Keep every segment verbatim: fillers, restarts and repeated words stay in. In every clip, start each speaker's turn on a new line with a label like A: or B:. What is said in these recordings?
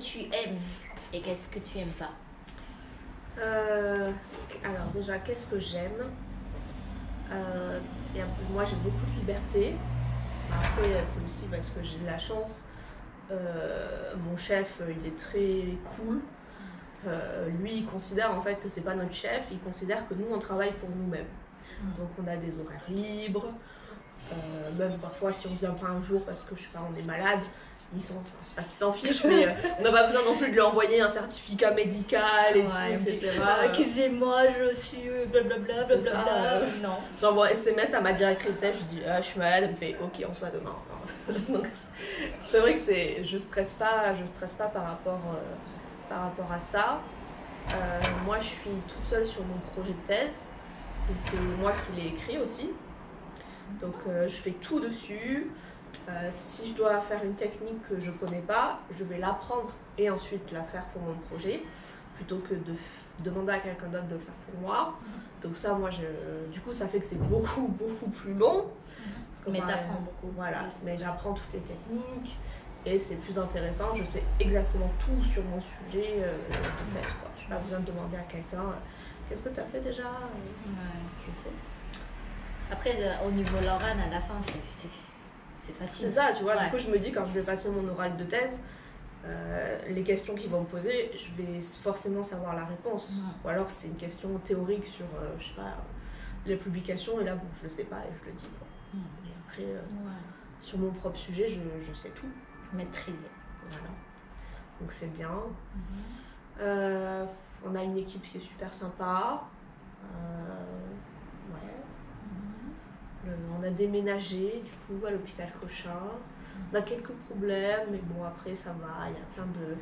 A: tu aimes et qu'est-ce que tu aimes pas?
B: Euh, alors déjà, qu'est-ce que j'aime? euh, et un peu- Moi, j'ai beaucoup de liberté. Après, c'est aussi parce que j'ai de la chance. Euh, mon chef, il est très cool. Euh, lui, il considère en fait que c'est pas notre chef. Il considère que nous, on travaille pour nous-mêmes. Donc, on a des horaires libres. Euh, même parfois, si on vient pas un jour parce que je sais pas, on est malade. Il s'en, enfin, c'est pas qu'il s'en fiche, mais euh, on n'a pas besoin non plus de lui envoyer un certificat médical et
A: Ouais,
B: tout, et cetera.
A: Ah, excusez-moi, je suis blablabla,
B: C'est
A: blablabla.
B: ça, euh,
A: Non.
B: J'envoie S M S à ma directrice chef, je dis ah, je suis malade, elle me fait ok, on se voit demain. Enfin, donc, c'est vrai que c'est, je stresse pas, je stresse pas par rapport, euh, par rapport à ça. Euh, moi, je suis toute seule sur mon projet de thèse et c'est moi qui l'ai écrit aussi. Donc, euh, je fais tout dessus. Euh, si je dois faire une technique que je connais pas, je vais l'apprendre et ensuite la faire pour mon projet, plutôt que de f- demander à quelqu'un d'autre de le faire pour moi. Donc ça, moi, je, du coup, ça fait que c'est beaucoup, beaucoup plus long. Parce que
A: Mais
B: par
A: t'apprends
B: exemple,
A: beaucoup.
B: Voilà,
A: plus.
B: mais j'apprends toutes les techniques et c'est plus intéressant. Je sais exactement tout sur mon sujet euh, de thèse, quoi. Je n'ai pas besoin de demander à quelqu'un euh, qu'est-ce que tu as fait déjà.
A: Ouais.
B: Je sais.
A: Après, euh, au niveau l'oral, à la fin, c'est, c'est, c'est facile.
B: C'est ça, tu vois.
A: Ouais.
B: Du coup, je me dis, quand je vais passer mon oral de thèse, euh, les questions qu'ils vont me poser, je vais forcément savoir la réponse.
A: Ouais.
B: Ou alors, c'est une question théorique sur, euh, je sais pas, les publications, et là, bon, je le sais pas et je le dis, quoi.
A: Ouais.
B: Et après, euh,
A: Ouais.
B: sur mon propre sujet, je, je sais tout.
A: Maîtriser.
B: Voilà. Donc, c'est bien.
A: Mhm.
B: Euh, on a une équipe qui est super sympa. Euh, ouais.
A: Mhm.
B: Le- on a déménagé du coup à l'hôpital Cochin. On a quelques problèmes, mais bon après ça va. Il y a plein de,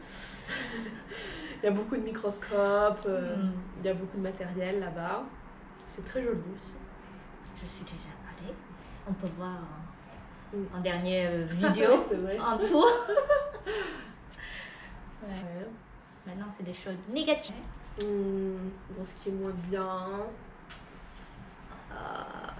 B: il y a beaucoup de microscopes, euh,
A: Mm.
B: il y a beaucoup de matériel là-bas. C'est très joli aussi.
A: Je suis déjà allée. On peut voir en,
B: Mm.
A: en dernière euh, vidéo,
B: C'est vrai.
A: en tour. Ouais.
B: Ouais.
A: Maintenant, c'est des choses négatives.
B: Hum, bon, ce qui est moins bien. Ah.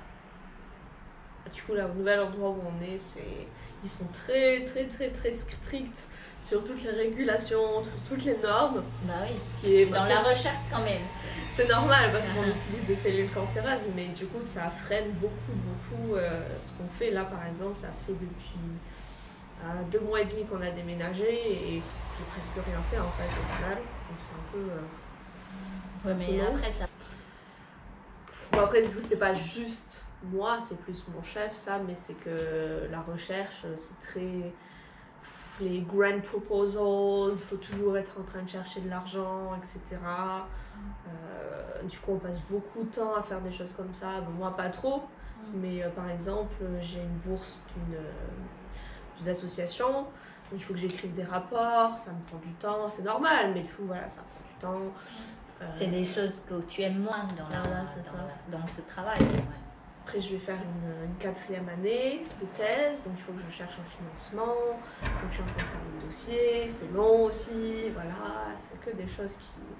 B: Du coup, là, au nouvel endroit où on est, c'est... ils sont très, très, très, très stricts sur toutes les régulations, sur toutes les normes.
A: Bah oui,
B: Ce qui est,
A: dans
B: c'est-
A: la recherche quand même.
B: C'est normal parce qu'on utilise des cellules cancéreuses, mais du coup, ça freine beaucoup, beaucoup euh, ce qu'on fait. Là, par exemple, ça fait depuis euh, deux mois et demi qu'on a déménagé et j'ai presque rien fait en fait au final. Donc, c'est un peu. Euh,
A: Ouais, mais
B: long.
A: après ça.
B: Bon, après, du coup, c'est pas juste moi, c'est plus mon chef, ça, mais c'est que la recherche, c'est très. Les grand proposals, il faut toujours être en train de chercher de l'argent, et cetera. Euh, du coup, on passe beaucoup de temps à faire des choses comme ça. Bon, moi, pas trop, mais euh, par exemple, j'ai une bourse d'une, euh, d'une association. Il faut que j'écrive des rapports, ça me prend du temps, c'est normal, mais du coup, voilà, ça prend du temps. Euh,
A: C'est des choses que tu aimes moins dans, la,
B: Voilà, c'est
A: dans,
B: ça.
A: la- dans ce travail. Ouais.
B: Après, je vais faire une, une quatrième année de thèse, donc il faut que je cherche un financement. Donc, je suis en train de faire mon dossier, c'est long aussi, voilà, c'est que des choses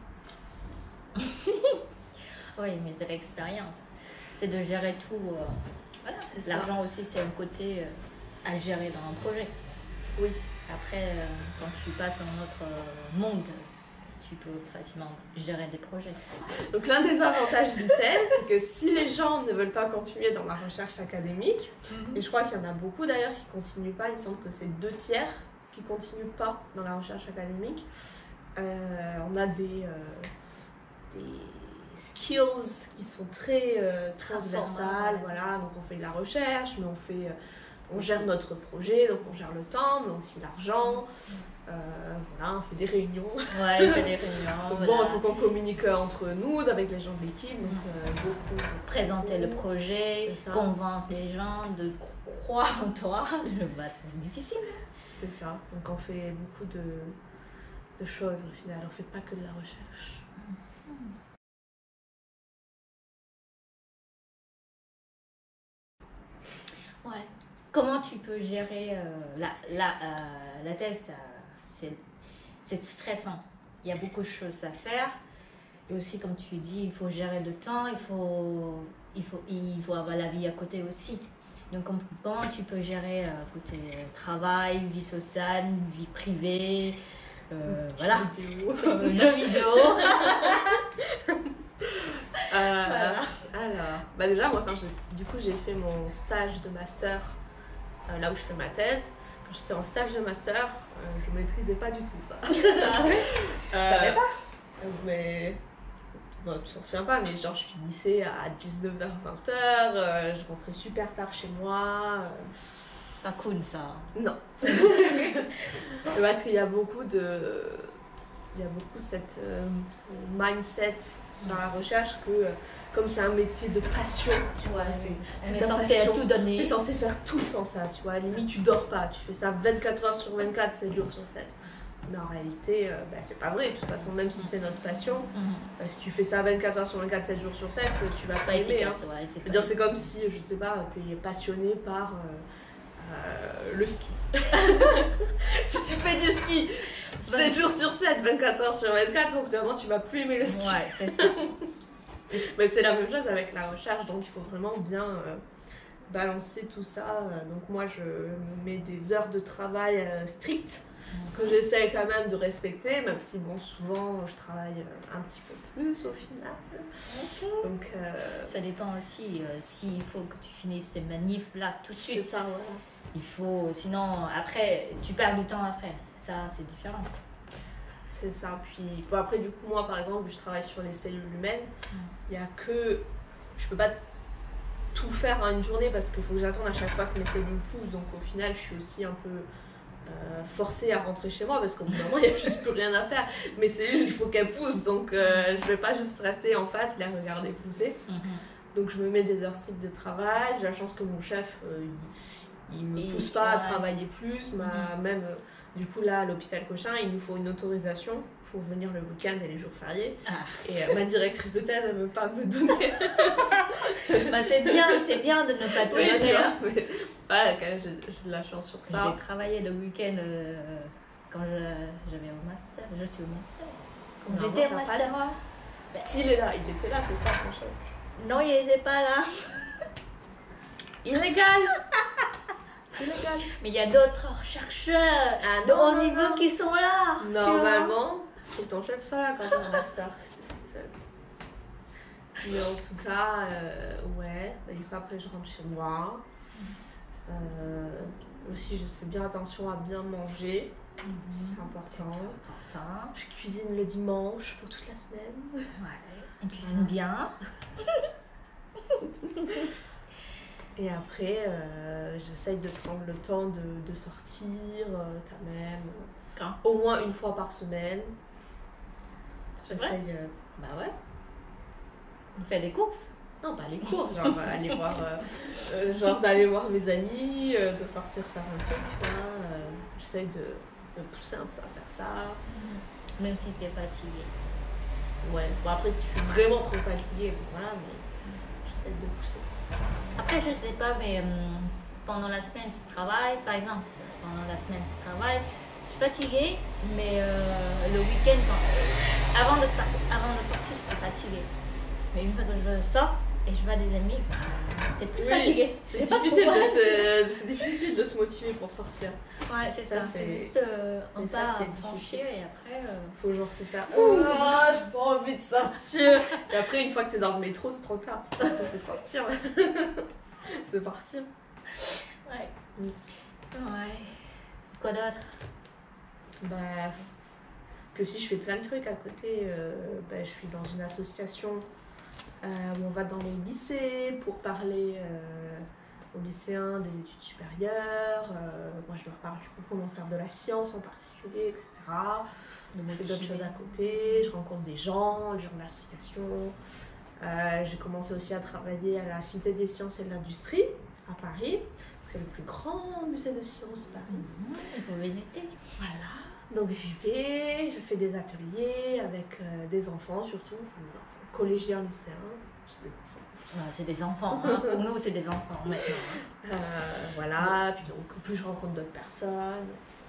B: qui.
A: Oui, mais c'est l'expérience. C'est de gérer tout. euh, Voilà.
B: C'est ça.
A: L'argent aussi, c'est un côté euh, à gérer dans un projet.
B: Oui.
A: Après, euh, quand tu passes dans notre euh, monde, tu peux facilement gérer des projets.
B: Donc l'un des avantages d'une thèse, c'est que si les gens ne veulent pas continuer dans la recherche académique, et je crois qu'il y en a beaucoup d'ailleurs qui ne continuent pas, il me semble que c'est deux tiers qui ne continuent pas dans la recherche académique, euh, on a des, euh, des skills qui sont très euh, transversales, voilà, donc on fait de la recherche, mais on fait... Euh, on gère notre projet, donc on gère le temps, mais aussi l'argent. Euh, voilà, on fait des réunions.
A: Ouais, on fait des réunions.
B: Donc
A: voilà.
B: bon, il faut qu'on communique entre nous, avec les gens de l'équipe, donc euh, beaucoup.
A: Présenter le projet,
B: C'est ça.
A: convaincre les gens de croire en toi. Je vois, c'est difficile.
B: C'est ça. Donc on fait beaucoup de, de choses au final, on fait pas que de la recherche.
A: Ouais. Comment tu peux gérer euh, la, la, euh, la thèse euh, c'est, c'est stressant. Il y a beaucoup de choses à faire. Et aussi, comme tu dis, il faut gérer le temps, il faut, il faut, il faut avoir la vie à côté aussi. Donc, com- comment tu peux gérer euh, côté travail, vie sociale, vie privée, euh, voilà,
B: Vidéo.
A: euh, jeux vidéo.
B: Euh,
A: Voilà.
B: Alors, bah déjà, moi, quand j'ai, du coup, j'ai fait mon stage de master, euh, là où je fais ma thèse. Quand j'étais en stage de master, euh, je maîtrisais pas du tout ça.
A: Ah ouais
B: Euh,
A: Je savais pas.
B: Mais bon, tu t'en souviens pas, mais genre je finissais à dix-neuf heures, vingt heures, euh, je rentrais super tard chez moi. euh,
A: Pas cool ça.
B: Non. Parce qu'il y a beaucoup de. Il y a beaucoup cette euh, ce mindset dans la recherche que, euh, comme c'est un métier de passion, tu vois, c'est
A: On
B: c'est
A: est
B: ta
A: censé
B: passion.
A: tout
B: Tu
A: donner.
B: es censé faire tout le temps ça, tu vois. À la limite, tu dors pas, tu fais ça vingt-quatre heures sur vingt-quatre, sept jours sur sept. Mais en réalité, euh, bah, c'est pas vrai. De toute façon, même si c'est notre passion,
A: Mhm.
B: euh, si tu fais ça vingt-quatre heures sur vingt-quatre, sept jours sur sept, tu vas
A: C'est
B: pas
A: pas
B: aimer. Hein.
A: efficace, ouais. C'est
B: Je veux
A: pas
B: dire, c'est comme si, je sais pas, t'es passionné par euh, euh, le ski. Si tu fais du ski sept jours sur sept, vingt-quatre heures sur vingt-quatre, au bout d'un moment, tu vas plus aimer le ski.
A: Ouais, c'est ça.
B: Mais c'est la même chose avec la recherche, donc il faut vraiment bien euh, balancer tout ça. Donc moi, je me mets des heures de travail euh, strictes que j'essaie quand même de respecter, même si bon, souvent, je travaille euh, un petit peu plus au final. Donc euh,
A: Ça dépend aussi euh, s'il faut que tu finisses ces manifs là tout de
B: c'est
A: suite.
B: ça, voilà.
A: Il faut, sinon après, tu perds du temps après. Ça, c'est différent.
B: C'est ça. Puis bon, après, du coup, moi, par exemple, vu que je travaille sur les cellules humaines, il y a que... Je peux pas tout faire en une journée parce qu'il faut que j'attende à chaque fois que mes cellules poussent. Donc au final, je suis aussi un peu euh, forcée à rentrer chez moi parce qu'au bout d'un moment, il n'y a juste plus rien à faire. Mes cellules, il faut qu'elles poussent. Donc euh, je vais pas juste rester en face, les regarder pousser.
A: Mhm.
B: Donc je me mets des heures strictes de travail. J'ai la chance que mon chef, euh, il, il me
A: Et-
B: pousse pas à
A: ouais.
B: travailler plus. Ma,
A: Mhm.
B: Même, euh, du coup, là, à l'hôpital Cochin, il nous faut une autorisation pour venir le week-end et les jours fériés.
A: Ah.
B: Et euh, ma directrice de thèse, elle veut pas me donner.
A: Bah, c'est bien, c'est bien de ne pas te
B: Oui, tu
A: donner,
B: vois,
A: hein.
B: mais voilà, quand même, j'ai j'ai de la chance sur
A: J'ai
B: ça.
A: travaillé le week-end euh, quand je- j'avais au master. Je suis au master. Quand
B: Non,
A: j'étais au
B: t'as pas
A: master.
B: le droit.
A: Ben,
B: S'il est là, il était là, c'est ça, mon chef.
A: non, il n'était pas là.
B: Illégal. Illégal.
A: Mais il y a d'autres chercheurs
B: Ah,
A: de
B: non,
A: haut
B: non,
A: niveau
B: non.
A: qui sont là. tu vois.
B: Normalement, faut que ton chef soit là quand t'es en master. C'était toute seule. Mais en tout cas, euh, ouais. Bah, du coup, après, je rentre chez moi. Euh, aussi, je fais bien attention à bien manger. C'est important.
A: Important.
B: Je cuisine le dimanche pour toute la semaine.
A: Ouais. On cuisine bien.
B: Et après, euh, j'essaye de prendre le temps de, de sortir euh, quand même.
A: Quand?
B: Au moins une fois par semaine.
A: C'est vrai?
B: J'essaye. euh, bah ouais.
A: On fait des courses.
B: Non, pas les cours, genre euh, aller voir, euh, euh, genre d'aller voir mes amis, euh, de sortir faire un truc, tu vois. euh, J'essaye de me pousser un peu à faire ça.
A: Même si tu es fatigué.
B: Ouais. Bon après, si je suis vraiment trop fatiguée, bon, voilà, mais j'essaye de pousser.
A: Après, je sais pas, mais hum, pendant la semaine, tu travailles. Par exemple, pendant la semaine, tu travailles. Je suis fatiguée, mais euh, le week-end, quand- avant, de par- avant de sortir, je suis fatiguée. Mais une fois que je sors et je vois des amis, bah, t'es plus
B: Oui,
A: fatiguée.
B: C'est
A: Je sais pas
B: difficile,
A: pourquoi.
B: de se... c'est difficile de se motiver pour sortir.
A: Ouais, c'est ça.
B: Ça,
A: C'est
B: c'est-
A: juste euh, un
B: c'est ça
A: pas
B: qui est
A: à franchir et après. euh,
B: Faut genre se faire oh, j'ai pas envie de sortir. Et après, une fois que t'es dans le métro, c'est trop tard. C'est pas ça fait sortir. C'est partir.
A: Ouais.
B: Mm.
A: Ouais. Quoi d'autre?
B: Bah, que si je fais plein de trucs à côté, euh, bah, je suis dans une association euh, où on va dans les lycées pour parler euh, aux lycéens des études supérieures. Euh, moi, je leur parle du coup comment faire de la science en particulier, et cetera.
A: De
B: Je fais d'autres
A: motiver.
B: choses à côté, je rencontre des gens, des gens de l'association. Euh, j'ai commencé aussi à travailler à la Cité des sciences et de l'industrie à Paris. C'est le plus grand musée de sciences de Paris.
A: Mhm, il faut visiter.
B: Voilà. Donc j'y vais, je fais des ateliers avec euh, des enfants surtout, enfin, des enfants collégiens, lycéens, c'est des enfants.
A: Ouais, c'est des enfants. Hein. Pour nous, c'est des enfants maintenant. hein.
B: Euh, voilà, puis donc plus je rencontre d'autres personnes.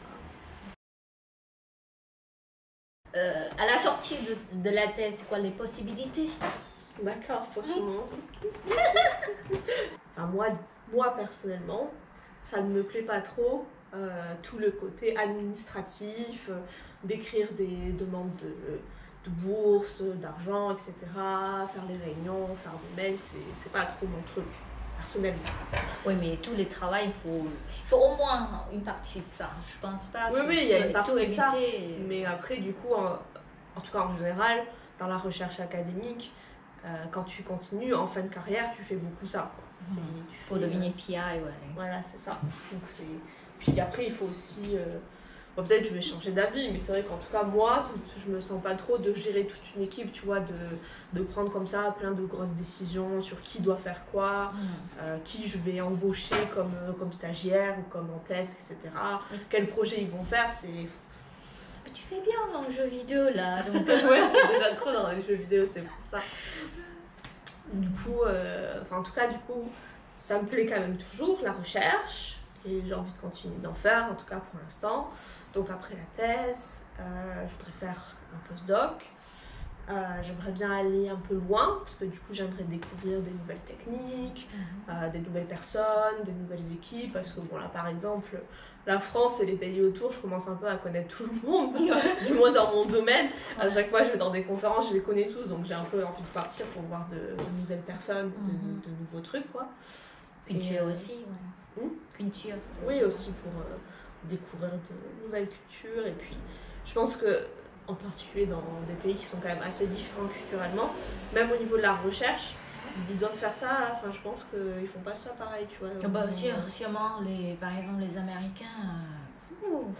A: Euh, à la sortie de, de la thèse, c'est quoi les possibilités?
B: D'accord, pour tout le monde. Enfin, moi, moi personnellement, ça ne me plaît pas trop euh, tout le côté administratif, euh, d'écrire des demandes de, de bourse, d'argent, et cetera. Faire les réunions, faire des mails, c'est, c'est pas trop mon truc, personnellement.
A: Oui, mais tous les travaux, il faut, il faut au moins une partie de ça. Je pense pas
B: Oui,
A: que
B: oui, il
A: tu
B: y a
A: peux
B: une partie
A: tout
B: de ça.
A: éviter.
B: Mais après, du coup, en, en tout cas en général, dans la recherche académique, euh, quand tu continues en fin de carrière, tu fais beaucoup ça, quoi. C'est,
A: Mhm.
B: tu
A: Pour
B: fais,
A: devenir
B: euh,
A: P I, ouais.
B: Voilà, c'est ça. Donc c'est... Puis après, il faut aussi... euh, bon, peut-être je vais changer d'avis, mais c'est vrai qu'en tout cas, moi, je me sens pas trop de gérer toute une équipe, tu vois, de, de prendre comme ça plein de grosses décisions sur qui doit faire quoi,
A: Mhm.
B: euh, qui je vais embaucher comme, euh, comme stagiaire ou comme en thèse, et cetera.
A: Oui.
B: Quel projet ils vont faire, c'est...
A: Mais tu fais bien dans le jeu vidéo là. Donc...
B: ouais, je suis déjà trop dans les jeux vidéo, c'est pour ça. Du coup, euh, enfin, en tout cas, du coup, ça me plaît quand même toujours, la recherche, et j'ai envie de continuer d'en faire, en tout cas pour l'instant. Donc après la thèse, euh, je voudrais faire un postdoc. Euh, j'aimerais bien aller un peu loin, parce que du coup, j'aimerais découvrir des nouvelles techniques,
A: Mhm.
B: euh, des nouvelles personnes, des nouvelles équipes, parce que bon, là, par exemple, la France et les pays autour, je commence un peu à connaître tout le monde, du moins dans mon domaine. À chaque fois, je vais dans des conférences, je les connais tous, donc j'ai un peu envie de partir pour voir de, de nouvelles personnes, de,
A: Mhm.
B: de nouveaux trucs, quoi.
A: Culture
B: Et, euh,
A: aussi, ouais.
B: Hmm
A: Culture.
B: Oui, aussi pour euh, découvrir de nouvelles cultures, et puis je pense que, en particulier dans des pays qui sont quand même assez différents culturellement, même au niveau de la recherche, ils doivent faire ça, enfin je pense qu'ils font pas ça pareil, tu vois.
A: Ah bah,
B: Euh,
A: sûr, sûrement, les, par exemple, les Américains. euh, ouh.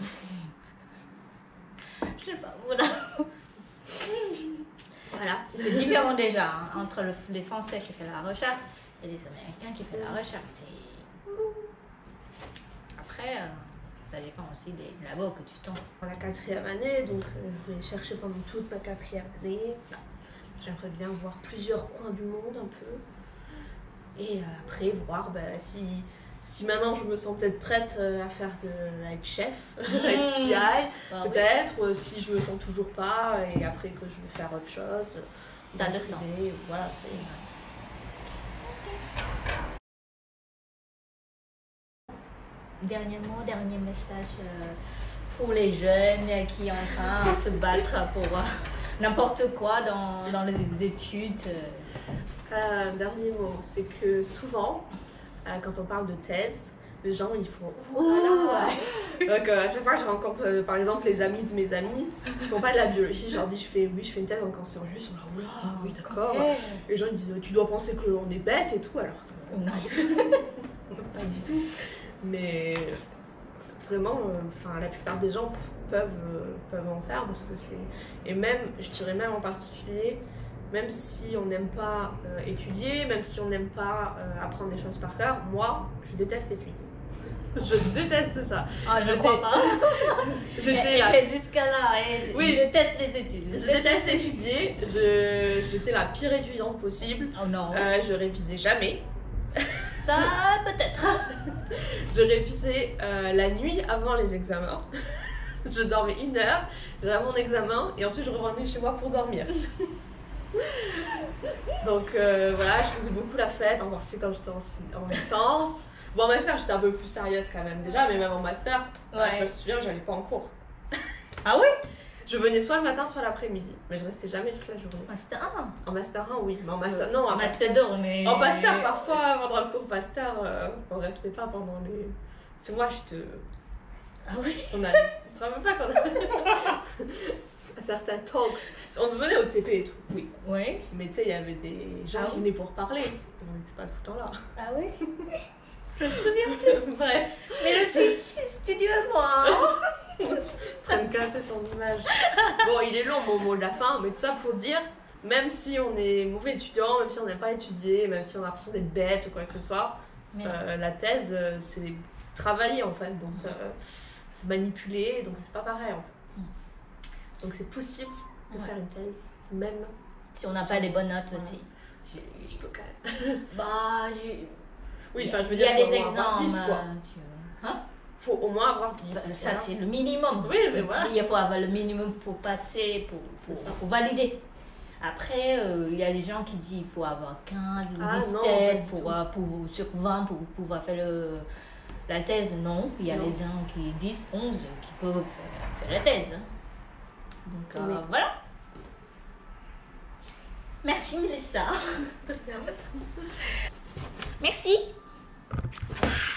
A: Je sais pas, voilà.
B: Voilà.
A: C'est différent déjà hein, entre le- les Français qui font la recherche et les Américains qui font la recherche. C'est... Après, euh, ça dépend aussi des labos que tu tombes.
B: Dans la quatrième année, donc euh, je vais chercher pendant toute ma quatrième année. Voilà. J'aimerais bien voir plusieurs coins du monde un peu. Et euh, après, voir bah, si, si maintenant je me sens peut-être prête euh, à faire de, à être chef, à être P I,
A: Ah oui.
B: peut-être, ou si je me sens toujours pas, et après que je vais faire autre chose.
A: T'as
B: dans
A: le
B: privé,
A: temps.
B: Voilà, c'est...
A: Dernier mot, dernier message euh, pour les jeunes qui sont en train de se battre pour euh, n'importe quoi dans, dans les études. euh.
B: Euh, dernier mot, c'est que souvent, euh, quand on parle de thèse, les gens ils font oh là là. Donc euh, à chaque fois que je rencontre euh, par exemple les amis de mes amis qui font pas de la biologie, je leur dis je fais oui je fais une thèse en cancérologie, ils sont là oh là oui d'accord. Les gens ils disent tu dois penser qu'on est bête et tout alors que
A: Non.
B: pas du tout. Mais vraiment, enfin euh, la plupart des gens peuvent euh, peuvent en faire parce que c'est et même je dirais même en particulier. Même si on n'aime pas euh, étudier, même si on n'aime pas euh, apprendre des choses par cœur, moi, je déteste étudier. Je déteste ça.
A: Ah, je
B: J'étais-
A: crois pas.
B: J'étais
A: Elle
B: la...
A: fait jusqu'à là. Elle
B: Oui.
A: déteste les études.
B: Je déteste étudier. Je... J'étais la pire étudiante possible.
A: Oh non.
B: Euh, je révisais jamais.
A: Ça, peut-être.
B: Je révisais euh, la nuit avant les examens. Je dormais une heure, j'avais mon examen et ensuite je revenais chez moi pour dormir. Donc euh, voilà, je faisais beaucoup la fête, en particulier quand j'étais en, si- en licence. Bon, en master, j'étais un peu plus sérieuse quand même déjà, mais même en master,
A: Ouais.
B: euh, je me souviens, j'allais pas en cours.
A: Ah oui?
B: Je venais soit le matin, soit l'après-midi, mais je restais jamais toute la journée.
A: Master un.
B: En master un, oui, mais en master, non, en
A: Master deux, mais.
B: En master, parfois, pendant le cours master, euh, on restait pas pendant les... C'est moi, je te...
A: Ah oui?
B: On a... Tu te rappelles pas qu'on a... certains talks. On venait au T P et tout, oui.
A: Oui.
B: Mais tu sais, il y avait des gens
A: Ah
B: qui
A: oui?
B: venaient pour parler. Et on n'était pas tout le temps là.
A: Ah oui? Je me souviens.
B: Bref,
A: Mais je suis studieuse, moi.
B: ça me cassait ton image. Bon, il est long mon mot de la fin, mais tout ça pour dire, même si on est mauvais étudiant, même si on n'aime pas étudier, même si on a l'impression d'être bête ou quoi que ce soit,
A: Mais
B: euh, la thèse, euh, c'est travailler en fait. Donc, euh, c'est manipuler, donc c'est pas pareil en fait. Donc c'est possible de
A: Ouais.
B: faire une thèse, même
A: si on n'a
B: si
A: pas
B: on-
A: les bonnes notes
B: Voilà.
A: aussi.
B: tu peux quand même.
A: Bah, j'ai.
B: Oui, enfin je veux
A: Il y
B: dire,
A: a
B: faut
A: des
B: au moins avoir
A: exemples.
B: dix quoi.
A: euh, tu- Hein?
B: Faut au moins avoir dix.
A: Bah, ça,
B: voilà.
A: c'est le minimum.
B: Oui, mais voilà.
A: Il faut avoir le minimum pour passer, pour, pour,
B: C'est ça.
A: pour valider. Après, euh, il y a des gens qui disent qu'il faut avoir quinze ou
B: Ah, non,
A: dix-sept
B: pas du
A: pour,
B: tout.
A: euh, pour, sur vingt pour pouvoir faire le, La thèse, non. Il y a
B: Non.
A: les gens qui disent onze qui peuvent faire, faire la thèse. Donc euh,
B: Oui.
A: voilà. Merci Mélissa. Merci.